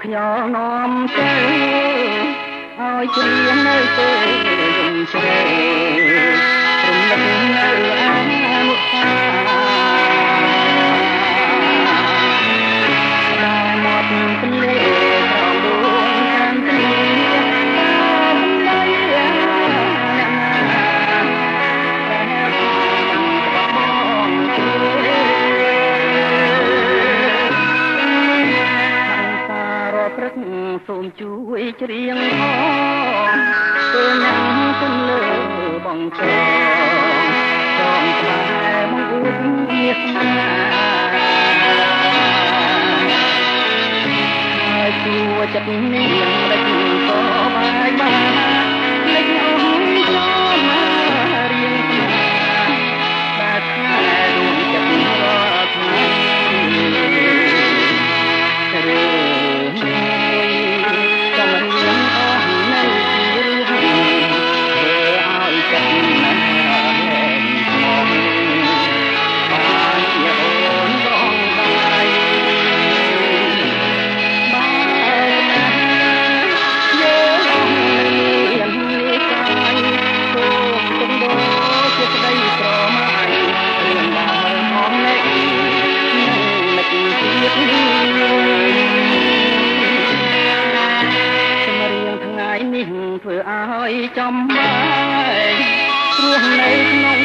Nhỏ non chơi ôi chuyện nơi tôi dùng chơi cùng lực nơi anh một xa đòi một tình lệ còn buồn càng tình hôm nayសូមជួយច្រៀងផងពេលណាំទន្លើបងចងក្បែរមកអួតមាសស្នាហើយជួចិត្តនេះមិនដឹកក៏បាយបានលេចអស់ចូលមករៀងស្នាដែលស្នេហ៍រួមចិត្តរាល់ថ្ងៃធ្វើឲ្យចំបាយព្រោះនៅក្នុង